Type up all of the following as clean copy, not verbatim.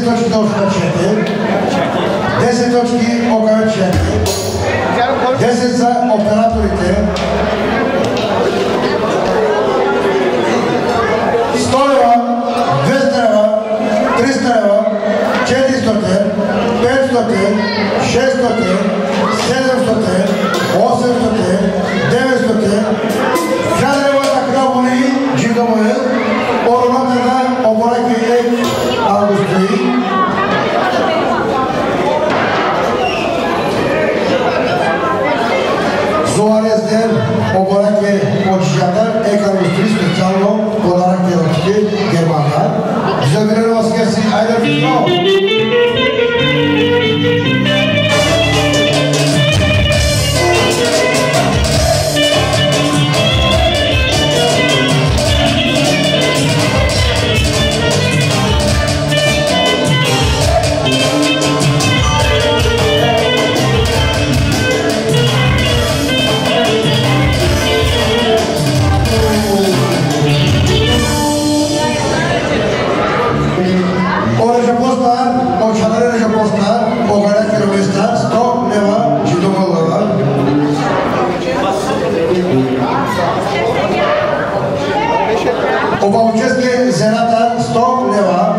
10 точки довшкачете, 10 точки окачете, 10 за операторите, 100 лева, 200 лева, 300 лева, 400, 500, 600, 700, 800, 900, 1000 лева така боли, джигамоя, ормата на обораки е августри. Зоарезден обораки почищата е августри специално подарък от Германия. Забираме вас къси, айде виско! Обалчески зената 100 лева,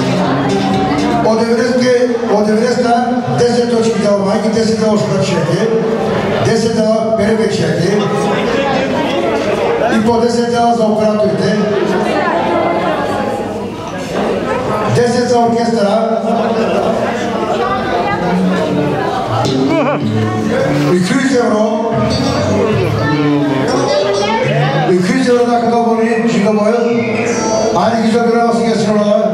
от Евереста 10 точки дълмайки, 10 лева шкачети, 10 лева перепечети и по 10 лева за операторите, 10 за оркестъра и 30 евро. И 30 евро да като боли, чига боя. Айде ги забираме сега си рода.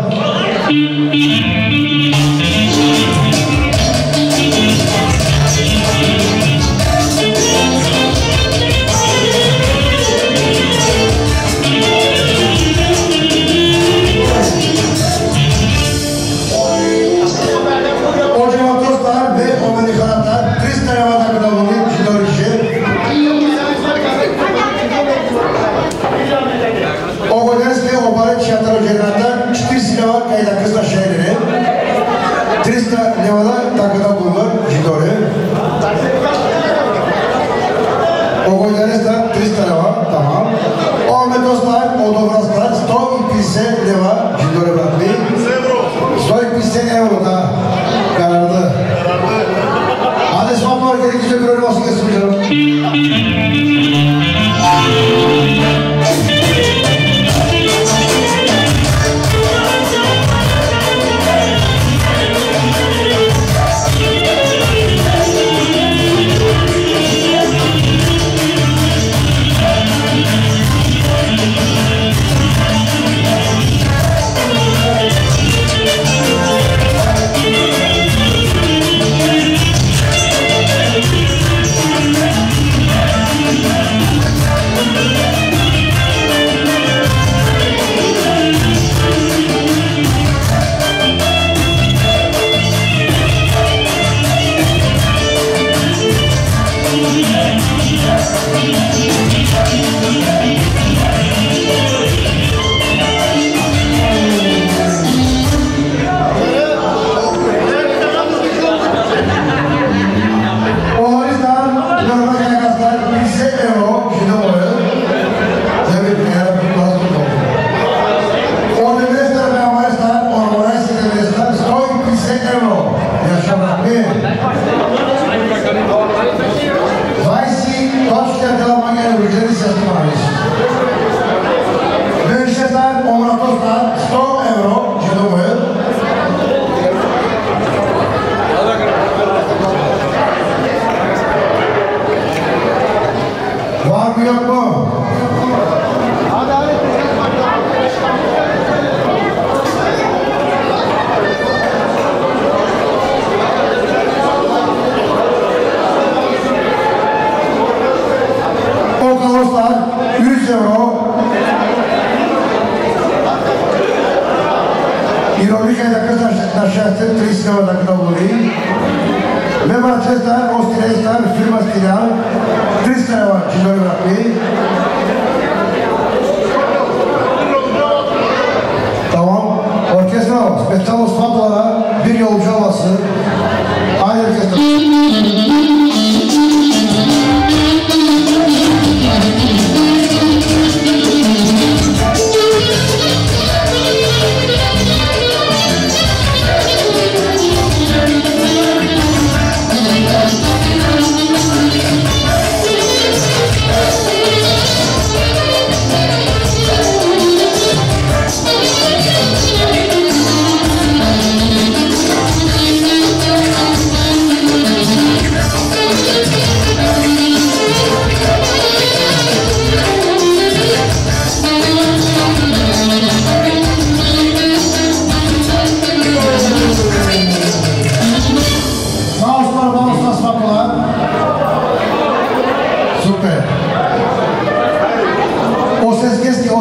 Tamam, orkestra, spetalo svatlara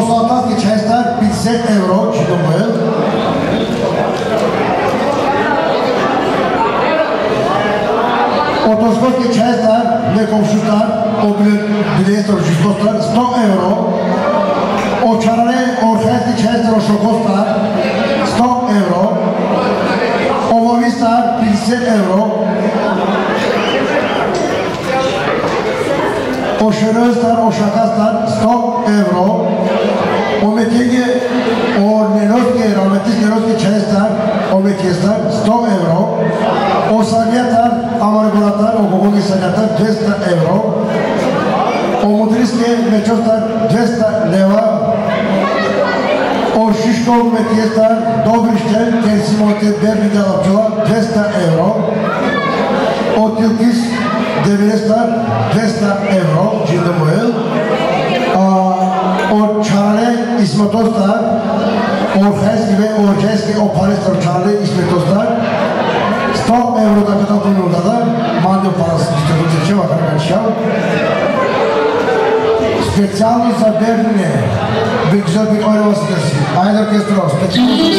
Солдатски частар 50 евро, чидомойл. Отоскотски частар, некомшутар, облюд 100 евро. Очаране, орхайски частар, ошокостар, 100 евро. Ововистар, 50 евро. Oşerözler, oşakaslar 100 euro. O metigi, o neroski, rahmetli neroski çeşitler, o metiyesler 100 euro. O saniyatlar, amargulatlar, o kokuki saniyatlar 200 euro. O mudriski meçhotlar 200 leva. O şişko metiyesler, dobrişten, tesimote, derbide apçılar 200 euro. O Türkis Deviresler 200 euro, Cildimoyel. O Çare İsmetoslar, Orfeski ve Orceski, o Parisler Çare İsmetoslar 100 euroda kadar bulunurlar. Madde parası istiyoruz, içe bakar kardeşim. Spesiyalno za Berlin'e bir güzel bir oynaması gelsin. Aynı orkestra, spesiyalno za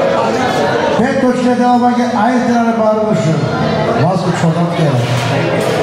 Pek koçuna devam ederken aynı tane bağırmışım. Vazgeç oradan gel.